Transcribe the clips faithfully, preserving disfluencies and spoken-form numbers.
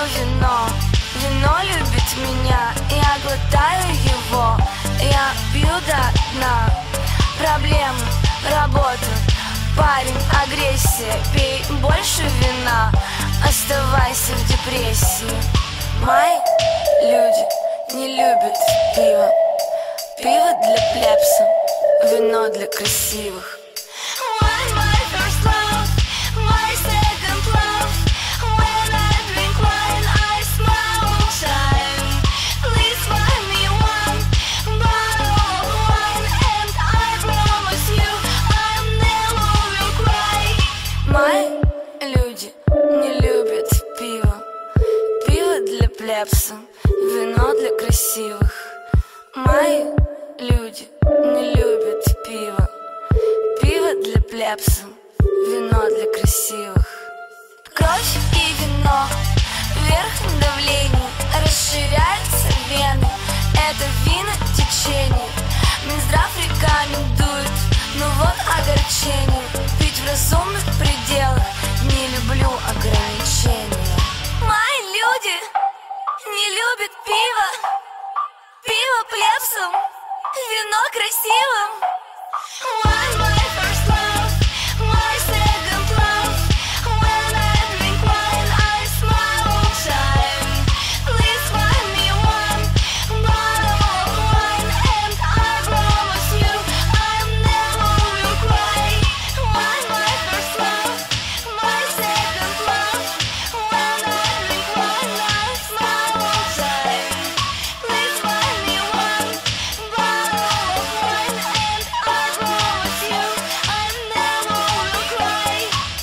вино, вино любит меня. Я глотаю его, я пью до дна. Проблемы, работа, парень, агрессия. Пей больше вина, оставайся в депрессии. Мои люди не любят пиво. Пиво для плебса, вино для красивых. Мои люди не любят пиво. Пиво для плебса, вино для красивых. Мои люди не любят пиво. Пиво для плебса, вино для красивых. Кровь и вино, вверх давление, расширяются вены. Это вино течение, Минздрав рекомендует, но вот огорчение. Пить в разумных пределах, не люблю ограничения. Мои люди не любят пиво. Пиво плебсом, вино красивым. One my first love, my second love. When I drink wine, I smile all time. Please buy me one bottle of wine, and I promise you I never will cry. One my first love, my second love. When I drink wine, I smile all time. Please buy me one bottle of wine, and I promise you I never will cry.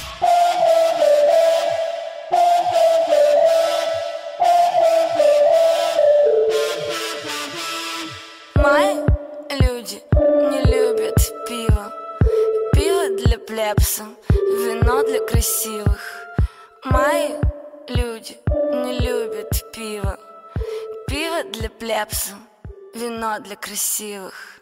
Мои люди не любят пиво. Пиво для плебса, вино для красивых. Мои люди не любят пиво. Пиво для плебса, вино для красивых.